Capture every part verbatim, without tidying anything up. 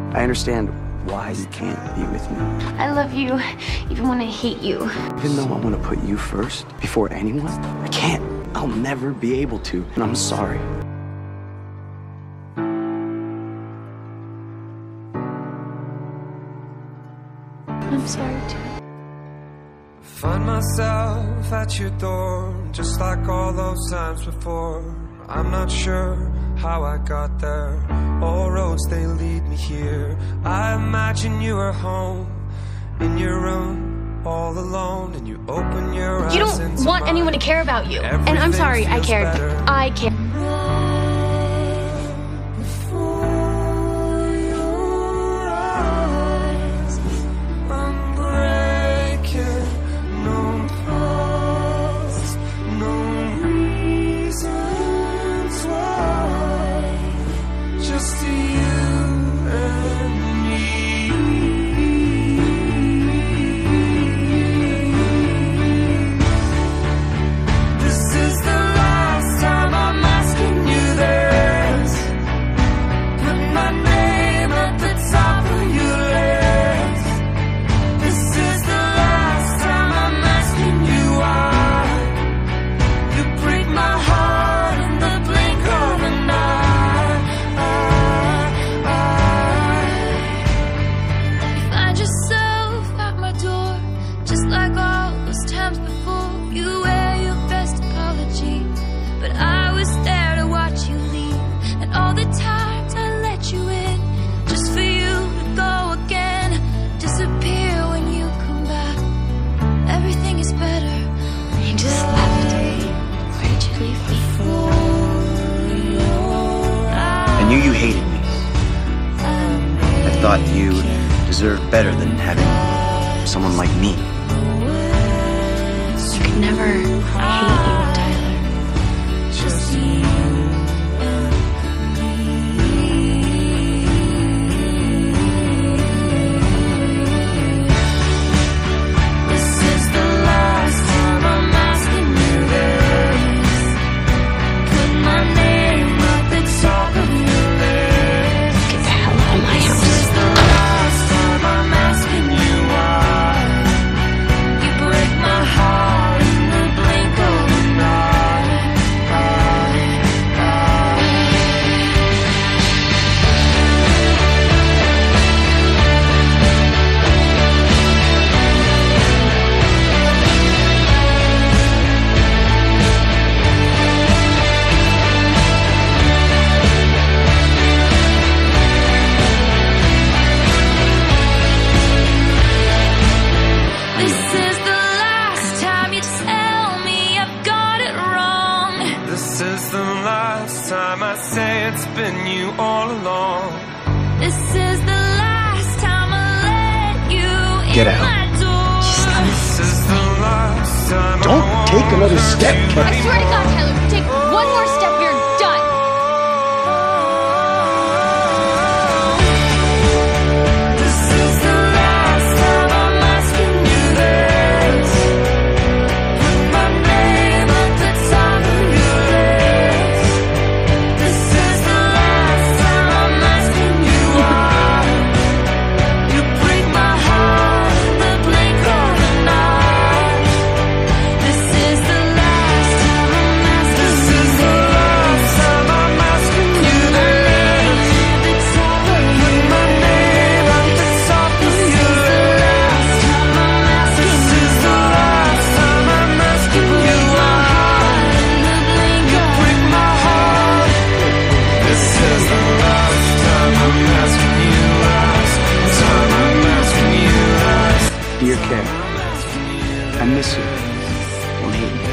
I understand why you can't be with me. I love you, even when I hate you. Even though I want to put you first, before anyone, I can't. I'll never be able to, and I'm sorry. I'm sorry, too. Find myself at your door, just like all those times before. I'm not sure how I got there. All roads, they lead me here. I imagine you are home, in your room, all alone, and you open your eyes. You don't want mine. anyone to care about you. Everything And I'm sorry, I feels cared. better. I care. Just to you and me. This is the last time I'm asking you this. Put my name at the top of your list. This is the last time I'm asking you why. You break my heart in the blink of an eye. Just like all those times before, you wear your best apology, but I was there to watch you leave. And all the times I let you in, just for you to go again, disappear when you come back. Everything is better. You just left me. Why did you leave me? I knew you hated me. I thought you deserved better than having someone like me. You could never hate you, Tyler. Just you. This is the last time I say it's been you all along. This is the last time I let you Get in out. my door. This is the last time. Don't I take another want step, you. Kevin. I swear to God, Tyler, if you take one more step, you're done. This is the last time I'm asking you this. Put my name at the top of your list. This is the last time I'm asking you why. You break my heart in the blink of an eye. This is the last time I'm asking. This is the last time I'm asking you this. Put my name at the top of your list. This is the last time I'm asking you why. You break my heart. This is the last time I'm asking you last time I'm asking you last. Dear Kay, I miss you. Don't hate me.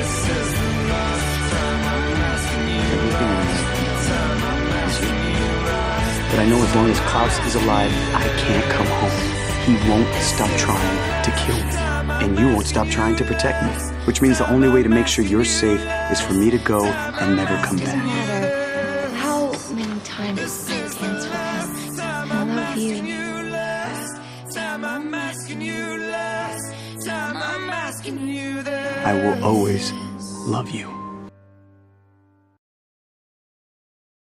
Everything I miss you. But I know as long as Klaus is alive, I can't come home. He won't stop trying to kill me. And you won't stop trying to protect me. Which means the only way to make sure you're safe is for me to go and never come Doesn't back. matter how many times I dance with him. I love you. I'm asking you last time I'm asking you this. I will always love you.